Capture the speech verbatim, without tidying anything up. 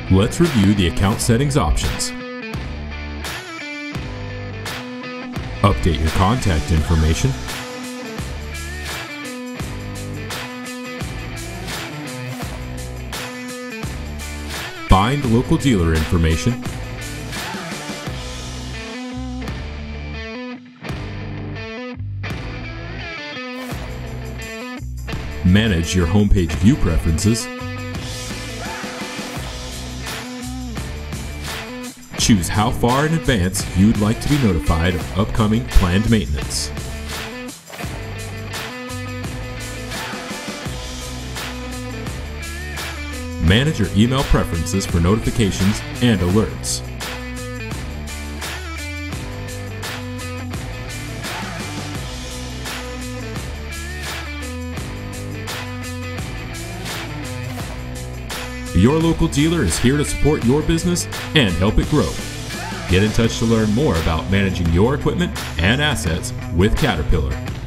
Let's review the account settings options. Update your contact information. Find local dealer information. Manage your homepage view preferences. Choose how far in advance you'd like to be notified of upcoming planned maintenance. Manage your email preferences for notifications and alerts. Your local dealer is here to support your business and help it grow. Get in touch to learn more about managing your equipment and assets with Caterpillar.